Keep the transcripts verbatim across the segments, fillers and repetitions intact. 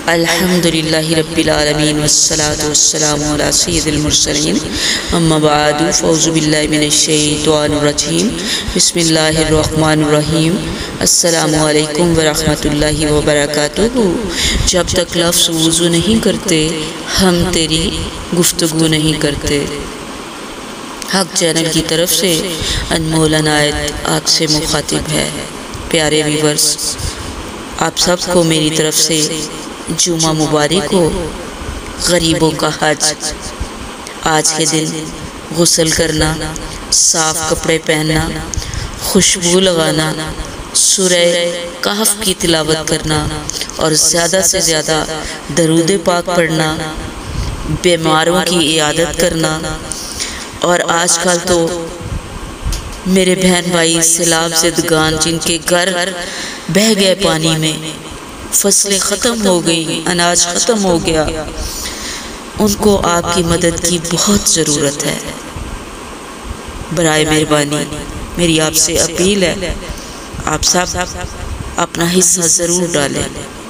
الحمدللہ رب العالمین والصلاة والسلام علی سید المرسلین اما بعد فاعوذ باللہ من الشیطان الرجیم بسم اللہ الرحمن الرحیم السلام علیکم ورحمۃ اللہ وبرکاتہ۔ جب تک لفظ وضو نہیں کرتے ہم تیری گفتگو نہیں کرتے۔ حق چینل کی طرف سے انمول عنایت آپ سے مخاطب ہے۔ پیارے ویورز، آپ سب کو میری طرف سے جمعہ مبارک ہو۔ غریبوں کا حج۔ آج کے دن غسل کرنا، صاف کپڑے پہننا، خوشبو لگانا، سورہ کہف کی تلاوت کرنا اور زیادہ سے زیادہ درود پاک پڑھنا، بیماروں کی عیادت کرنا، اور آج کل تو میرے بہن بھائی سیلاب زدگان جن کے گھر بہہ گئے پانی میں، فصلیں ختم ہو گئی، اناج ختم ہو گیا، ان کو آپ کی مدد کی بہت ضرورت ہے۔ برائے مہربانی میری آپ سے اپیل ہے، آپ سب اپنا حصہ ضرور ڈالیں۔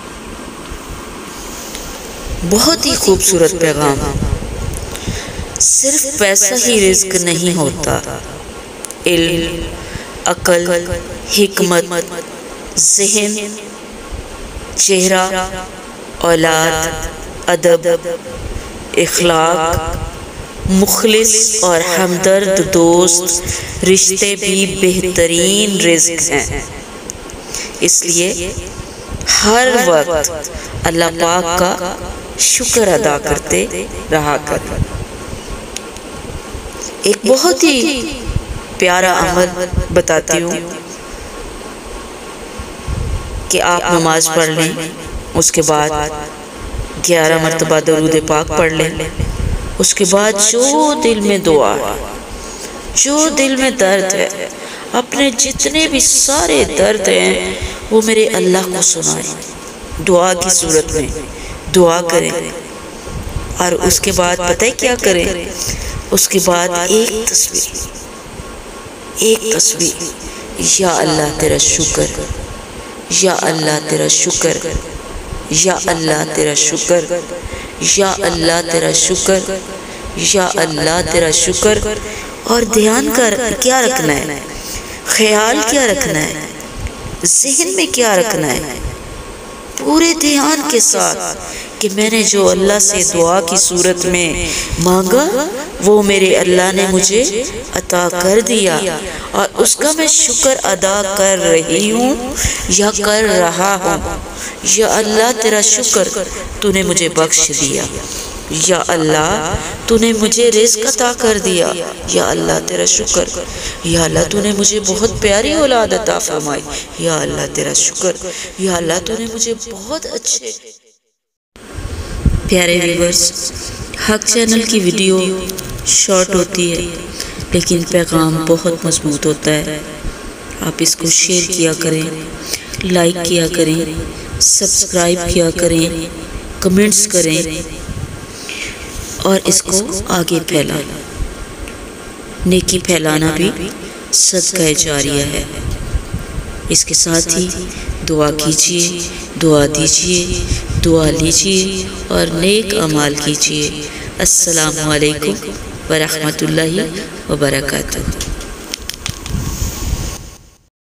بہت ہی خوبصورت پیغام۔ صرف پیسہ ہی رزق نہیں ہوتا، علم، عقل، حکمت، ذہن، چہرہ، اولاد، ادب، اخلاق، مخلص اور ہمدرد دوست رشتے بھی بہترین رزق ہیں۔ اس لیے ہر وقت اللہ پاک کا شکر ادا کرتے رہا کر۔ ایک بہت ہی پیارا عمل بتاتی ہوں کہ آپ نماز پڑھ لیں، اس کے بعد گیارہ مرتبہ درود پاک پڑھ لیں، اس کے بعد جو دل میں دعا ہے، جو دل میں درد ہے، اپنے جتنے بھی سارے درد ہیں وہ میرے اللہ کو سنائیں، دعا کی صورت میں دعا کریں، اور اس کے بعد پتہ ہے کیا کریں؟ اس کے بعد ایک تصویر ایک تصویر یا اللہ تیرا شکر، یا اللہ تیرا شکر، یا اللہ تیرا شکر، یا اللہ تیرا شکر، یا اللہ تیرا شکر۔ اور دھیان کر کیا رکھنا ہے، خیال کیا رکھنا ہے، ذہن میں کیا رکھنا ہے، پورے دھیان کے ساتھ کہ میں نے جو اللہ سے دعا کی صورت میں مانگا وہ میرے اللہ نے مجھے عطا کر دیا، اور اس کا میں شکر ادا کر رہی ہوں یا کر رہا ہوں۔ یا اللہ تیرا شکر، تو نے مجھے بخش دیا، یا اللہ تو نے مجھے رزق عطا کر دیا، یا اللہ تیرا شکر، یا اللہ تو نے مجھے بہت پیاری اولاد عطا فرمائی، یا اللہ تیرا شکر، یا اللہ تو نے مجھے بہت اچھے۔ پیارے ویورز، حق چینل کی ویڈیو شارٹ ہوتی ہے لیکن پیغام بہت مضبوط ہوتا ہے۔ آپ اس کو شیئر کیا کریں، لائک کیا کریں، سبسکرائب کیا کریں، کمنٹس کریں، اور اس کو آگے پھیلائیں۔ نیکی پھیلانا بھی صدقہ جاریہ ہے۔ اس کے ساتھ ہی دعا کیجیے، دعا دیجیے، دعا لیجیے اور نیک اعمال کیجیے۔ السلام علیکم ورحمۃ اللہ وبرکاتہ۔